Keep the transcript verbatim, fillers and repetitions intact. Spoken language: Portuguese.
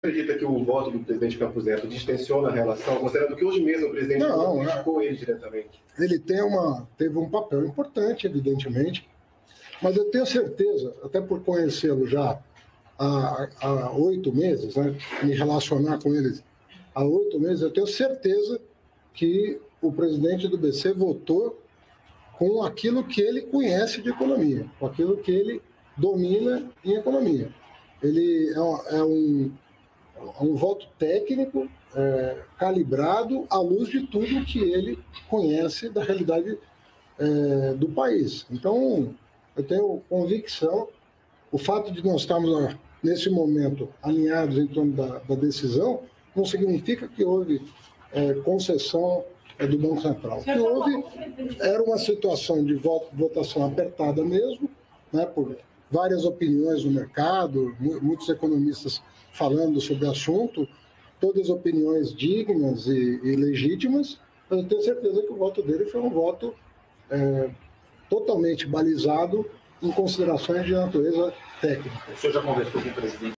Acredita que o voto do presidente Campos Neto distensiona a relação, considerando que hoje mesmo o presidente não criticou ele diretamente? Ele tem uma, teve um papel importante, evidentemente, mas eu tenho certeza, até por conhecê-lo já há, há oito meses, né, me relacionar com eles há oito meses, eu tenho certeza que o presidente do B C votou com aquilo que ele conhece de economia, com aquilo que ele domina em economia. Ele é um, é um, é um voto técnico, é, calibrado à luz de tudo que ele conhece da realidade é, do país. Então, eu tenho convicção, o fato de nós estarmos, nesse momento, alinhados em torno da, da decisão, não significa que houve é, concessão é, do Banco Central. O que houve era uma situação de votação apertada mesmo, né, por várias opiniões no mercado, muitos economistas falando sobre o assunto, todas opiniões dignas e, e legítimas, mas eu tenho certeza que o voto dele foi um voto é, totalmente balizado em considerações de natureza técnica. O senhor já conversou com o presidente?